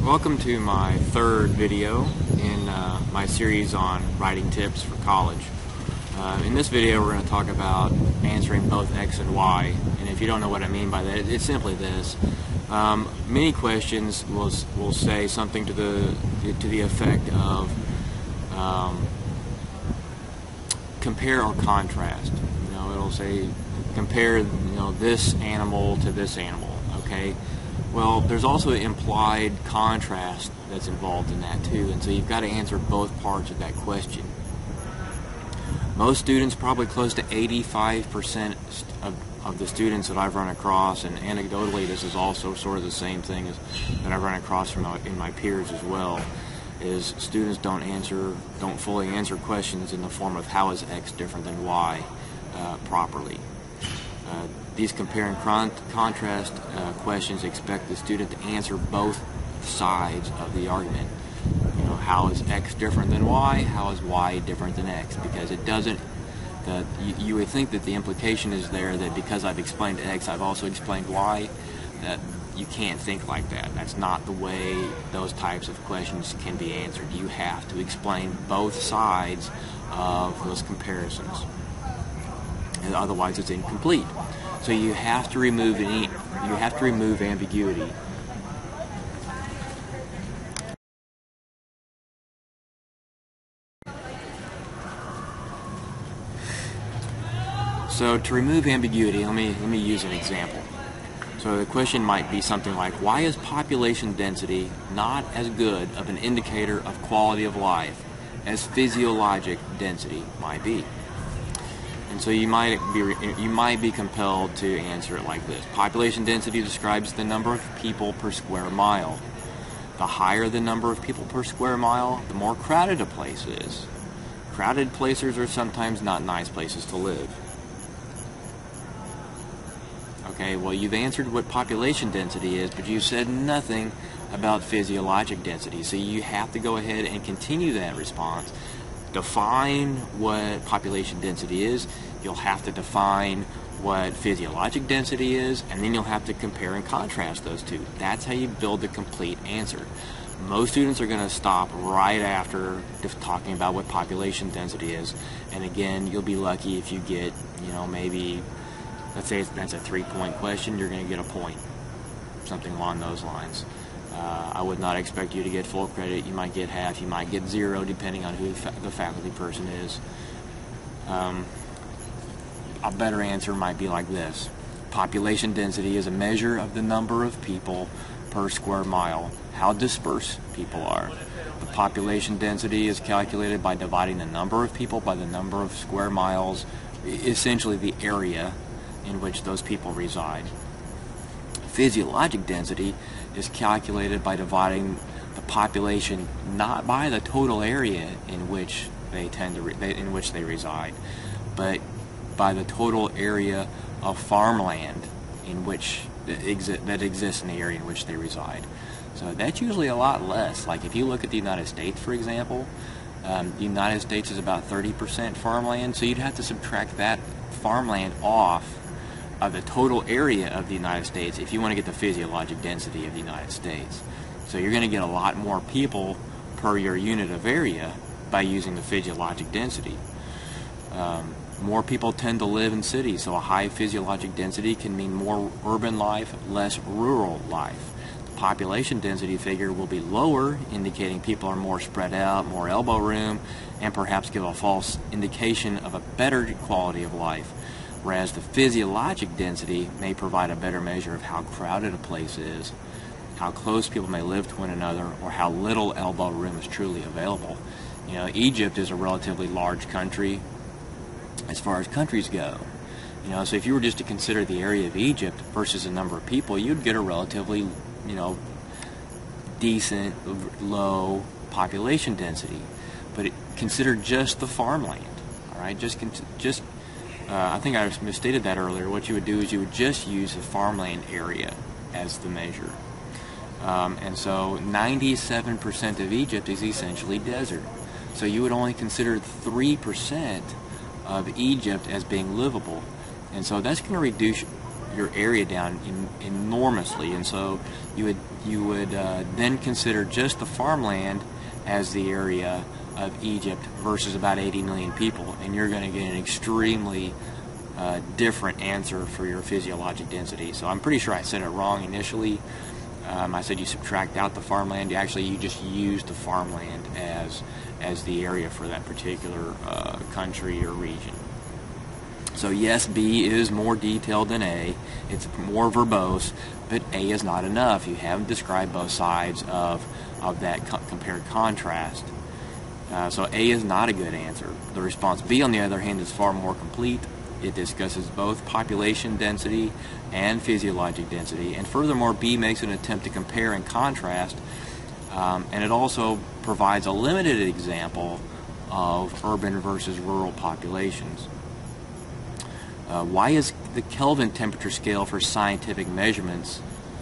Welcome to my third video in my series on writing tips for college. In this video we're going to talk about answering both X and Y, and if you don't know what I mean by that, it's simply this. Many questions will say something to the effect of compare or contrast. It'll say compare this animal to this animal. Okay. Well, there's also implied contrast that's involved in that too, and so you've got to answer both parts of that question. Most students, probably close to 85% of the students that I've run across, and anecdotally this is also sort of the same thing that I've run across in my peers as well, is students don't fully answer questions in the form of how is X different than Y properly. These compare and contrast questions expect the student to answer both sides of the argument. How is X different than Y? How is Y different than X? Because it doesn't. You would think that the implication is there that because I've explained X, I've also explained Y. That you can't think like that. That's not the way those types of questions can be answered. You have to explain both sides of those comparisons, and otherwise it's incomplete. So you have to remove ambiguity. So to remove ambiguity, let me use an example. So the question might be something like, why is population density not as good of an indicator of quality of life as physiologic density might be? And so you might be compelled to answer it like this. Population density describes the number of people per square mile. The higher the number of people per square mile, the more crowded a place is. Crowded places are sometimes not nice places to live. Okay, well, you've answered what population density is, but you said nothing about physiologic density. So you have to go ahead and continue that response. Define what population density is. You'll have to define what physiologic density is, and then you'll have to compare and contrast those two. That's how you build the complete answer. Most students are going to stop right after talking about what population density is, and again, you'll be lucky if you get, maybe, let's say that's a 3-point question, you're going to get a point, something along those lines. I would not expect you to get full credit. You might get half, you might get 0, depending on who the faculty person is. A better answer might be like this. Population density is a measure of the number of people per square mile, how dispersed people are. The population density is calculated by dividing the number of people by the number of square miles, essentially the area in which those people reside. Physiologic density is calculated by dividing the population not by the total area in which they reside, but by the total area of farmland that exists in the area in which they reside. So that's usually a lot less. Like if you look at the United States, for example, the United States is about 30% farmland, so you'd have to subtract that farmland off of the total area of the United States if you want to get the physiologic density of the United States. So you're going to get a lot more people per your unit of area by using the physiologic density. More people tend to live in cities, so a high physiologic density can mean more urban life, less rural life. The population density figure will be lower, indicating people are more spread out, more elbow room, and perhaps give a false indication of a better quality of life. Whereas the physiologic density may provide a better measure of how crowded a place is, how close people may live to one another, or how little elbow room is truly available. Egypt is a relatively large country as far as countries go. So if you were just to consider the area of Egypt versus the number of people, you'd get a relatively, decent, low population density. But consider just the farmland, all right? I think I misstated that earlier. What you would do is you would just use the farmland area as the measure. And so 97% of Egypt is essentially desert. So you would only consider 3% of Egypt as being livable. And so that's going to reduce your area down enormously, and so you would then consider just the farmland as the area of Egypt versus about 80 million people, and you're going to get an extremely different answer for your physiologic density. So I'm pretty sure I said it wrong initially. I said you subtract out the farmland. You just use the farmland as the area for that particular country or region. So yes, B is more detailed than A. It's more verbose, but A is not enough. You haven't described both sides of that compared contrast. So A is not a good answer. The response B, on the other hand, is far more complete. It discusses both population density and physiologic density, and furthermore, B makes an attempt to compare and contrast, and it also provides a limited example of urban versus rural populations. Why is the Kelvin temperature scale for scientific measurements,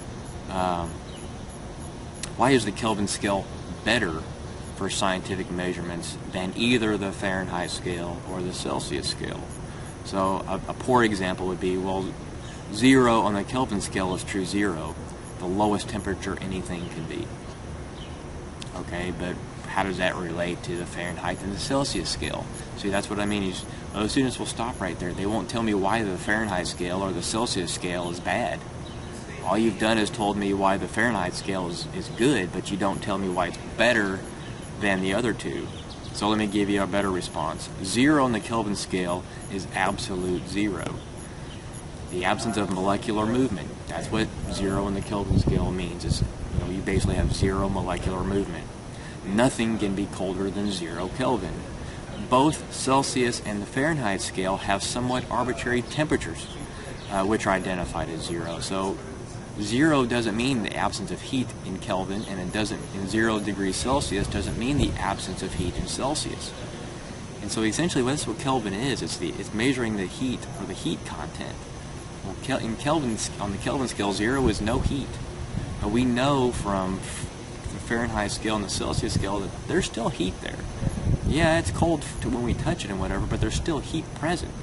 why is the Kelvin scale better for scientific measurements than either the Fahrenheit scale or the Celsius scale? So a poor example would be, well, 0 on the Kelvin scale is true 0, the lowest temperature anything can be. Okay, but how does that relate to the Fahrenheit and the Celsius scale? See, that's what I mean. Is most students will stop right there. They won't tell me why the Fahrenheit scale or the Celsius scale is bad. All you've done is told me why the Fahrenheit scale is good, but you don't tell me why it's better than the other two. So let me give you a better response. 0 on the Kelvin scale is absolute 0. The absence of molecular movement. That's what 0 on the Kelvin scale means. Is, you basically have 0 molecular movement. Nothing can be colder than 0 Kelvin. Both Celsius and the Fahrenheit scale have somewhat arbitrary temperatures, which are identified as 0. So 0 doesn't mean the absence of heat in Kelvin, and it doesn't, in 0 degrees Celsius doesn't mean the absence of heat in Celsius. And so essentially that's what Kelvin is. It's measuring the heat or the heat content. Well, in Kelvin, on the Kelvin scale, 0 is no heat. But we know from the Fahrenheit scale and the Celsius scale that there's still heat there. Yeah, it's cold when we touch it and whatever, but there's still heat present.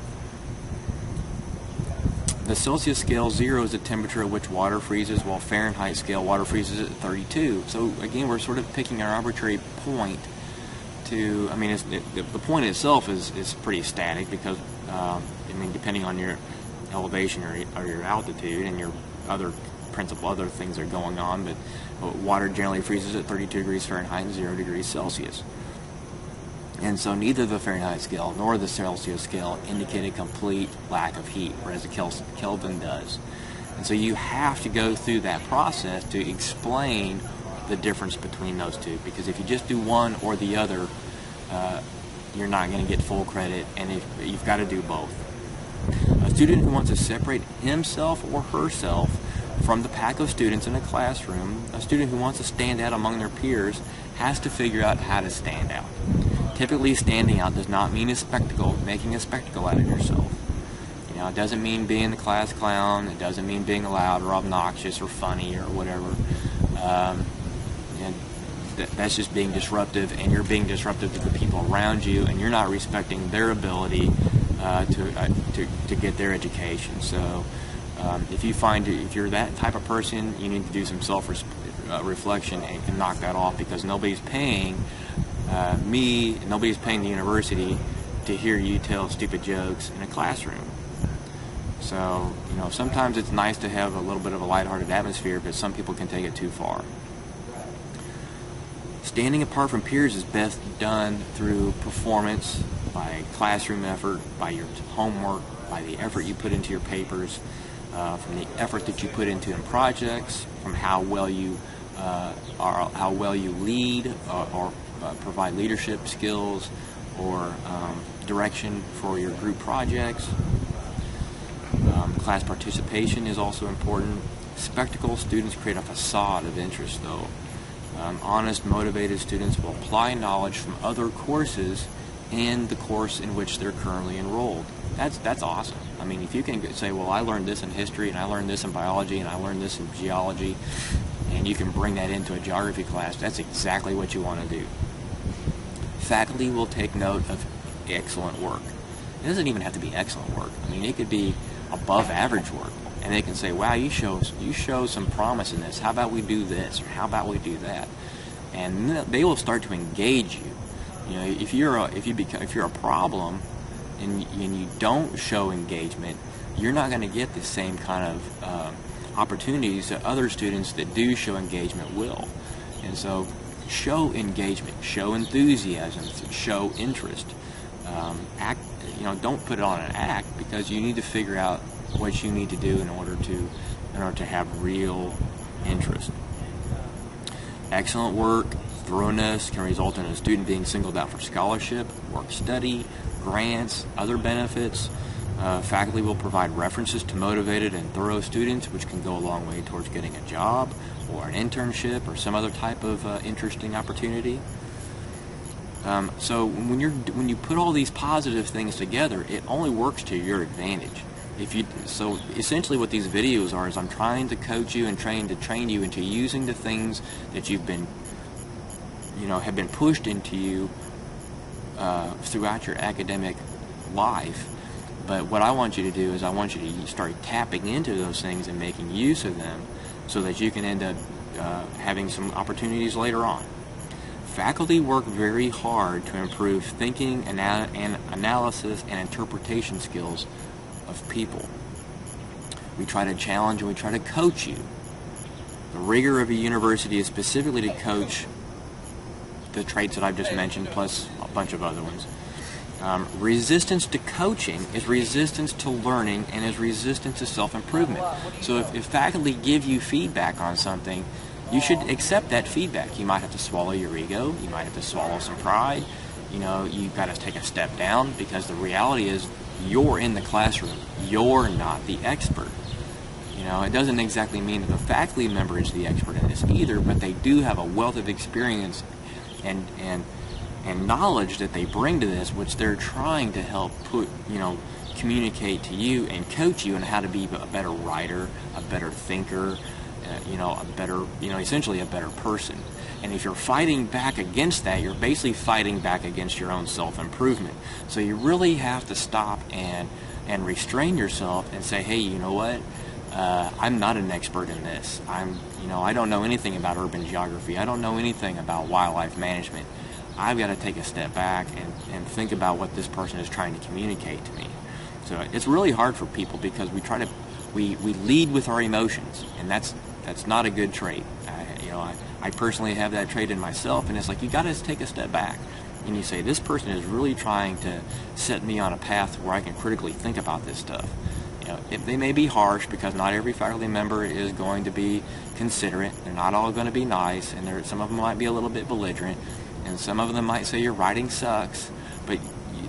The Celsius scale, 0 is the temperature at which water freezes, while Fahrenheit scale, water freezes at 32. So again, we're sort of picking our arbitrary point to, I mean, the point itself is pretty static because, I mean, depending on your elevation or your altitude and your other things are going on, but water generally freezes at 32 degrees Fahrenheit and 0 degrees Celsius. And so neither the Fahrenheit scale nor the Celsius scale indicate a complete lack of heat, whereas the Kelvin does. And so you have to go through that process to explain the difference between those two, because if you just do one or the other, you're not going to get full credit, and you've got to do both. A student who wants to separate himself or herself from the pack of students in a classroom, a student who wants to stand out among their peers, has to figure out how to stand out. Typically, standing out does not mean a spectacle, making a spectacle out of yourself. It doesn't mean being the class clown. It doesn't mean being loud or obnoxious or funny or whatever. And that's just being disruptive, and you're being disruptive to the people around you, and you're not respecting their ability to get their education. So if you're that type of person, you need to do some self-reflection and knock that off, because nobody's paying nobody's paying the university to hear you tell stupid jokes in a classroom. So, sometimes it's nice to have a little bit of a lighthearted atmosphere, but some people can take it too far. Standing apart from peers is best done through performance, by classroom effort, by your homework, by the effort you put into your papers, from the effort that you put into in projects, from how well you lead or provide leadership skills or direction for your group projects. Class participation is also important. Spectacle students create a facade of interest, though. Honest, motivated students will apply knowledge from other courses in the course in which they're currently enrolled. That's awesome. I mean, if you can say, well, I learned this in history, and I learned this in biology, and I learned this in geology, and you can bring that into a geography class, that's exactly what you want to do. Faculty will take note of excellent work. It doesn't even have to be excellent work. I mean, it could be above average work, and they can say, wow, you show some promise in this. How about we do this, or how about we do that? And they will start to engage you. You know, if you're a problem and you don't show engagement, you're not going to get the same kind of opportunities that other students that do show engagement will. And so show engagement, show enthusiasm, show interest. Act, you know, don't put it on an act, because you need to figure out what you need to do in order to have real interest. Excellent work, thoroughness can result in a student being singled out for scholarship, work study, grants, other benefits. Faculty will provide references to motivated and thorough students, which can go a long way towards getting a job or an internship or some other type of interesting opportunity. So when you put all these positive things together, it only works to your advantage. So essentially what these videos are is I'm trying to coach you and train you into using the things that you've been, have been pushed into you throughout your academic life. But what I want you to do is I want you to start tapping into those things and making use of them so that you can end up having some opportunities later on. Faculty work very hard to improve thinking and analysis and interpretation skills of people. We try to challenge and we try to coach you. The rigor of a university is specifically to coach the traits that I've just mentioned, plus a bunch of other ones. Resistance to coaching is resistance to learning and is resistance to self-improvement. So if faculty give you feedback on something, you should accept that feedback. You might have to swallow your ego. You might have to swallow some pride. You've got to take a step down, because the reality is you're in the classroom. You're not the expert. It doesn't exactly mean that the faculty member is the expert in this either, but they do have a wealth of experience and knowledge that they bring to this, which they're trying to help communicate to you and coach you on how to be a better writer, a better thinker, essentially a better person. And if you're fighting back against that, you're basically fighting back against your own self-improvement. So you really have to stop and restrain yourself and say, hey, you know what? I'm not an expert in this. I don't know anything about urban geography. I don't know anything about wildlife management. I've got to take a step back and think about what this person is trying to communicate to me. So it's really hard for people, because we lead with our emotions, and that's not a good trait. I personally have that trait in myself, and it's like you got to take a step back and you say, this person is really trying to set me on a path where I can critically think about this stuff. They may be harsh, because not every faculty member is going to be considerate. They're not all going to be nice, and some of them might be a little bit belligerent, and some of them might say your writing sucks. But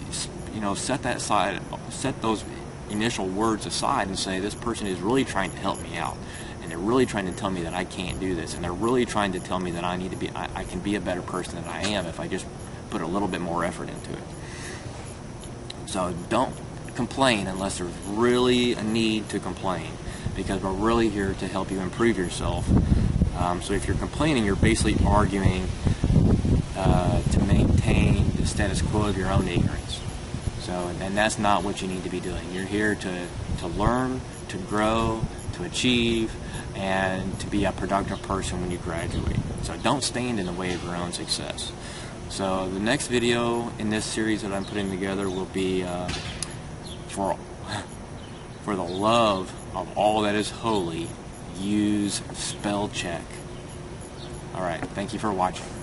set those initial words aside and say, this person is really trying to help me out, and they're really trying to tell me that I can't do this, and they're really trying to tell me that I can be a better person than I am if I just put a little bit more effort into it. So don't complain unless there's really a need to complain, because we're really here to help you improve yourself. So if you're complaining, you're basically arguing to maintain the status quo of your own ignorance. And that's not what you need to be doing. You're here to learn, to grow, to achieve, and to be a productive person when you graduate. So don't stand in the way of your own success. So the next video in this series that I'm putting together will be for the love of all that is holy, use spell check. Alright, thank you for watching.